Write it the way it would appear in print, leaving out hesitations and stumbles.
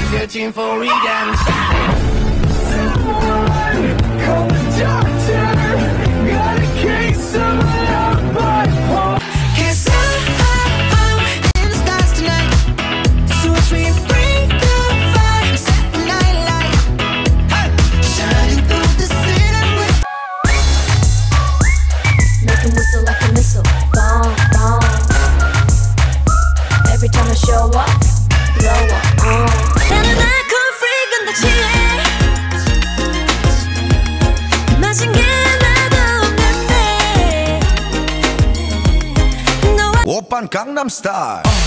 searching for redemption. Someone call the doctor. Got a case of love bipolar. 'Cause I'm in the stars tonight. So as we bring the fire, set the night light. Hey, shining through the city with. Make 'em whistle like a missile. Bomb, bomb. Every time I show up, blow up. 나는 알코올 freak 근데 취해. 마신 게 나도 없는데. 오빤 강남스타일